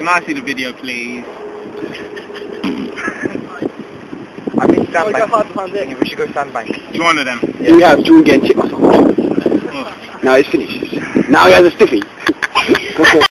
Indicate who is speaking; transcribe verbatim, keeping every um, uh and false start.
Speaker 1: Can I see the video, please?
Speaker 2: I mean Sandbank. We should go Sandbank.
Speaker 1: Do you want them?
Speaker 3: Yeah. We have June getting tip massage.
Speaker 1: Oh.
Speaker 3: Now it's finished. Now he has a stiffy.